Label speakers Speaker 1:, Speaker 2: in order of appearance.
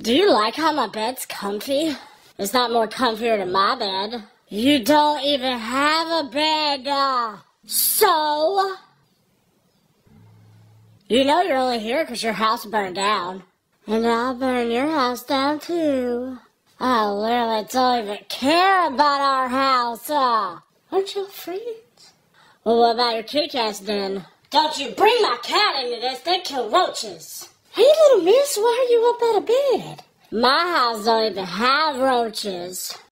Speaker 1: Do you like how my bed's comfy? It's not more comfier than my bed. You don't even have a bed. So? You know you're only here because your house burned down. And I'll burn your house down too. I literally don't even care about our house. Aren't you friends? Well, what about your kitty cats then? Don't you bring my cat into this, they kill roaches. Hey, little miss, why are you up out of bed? My house don't even have roaches.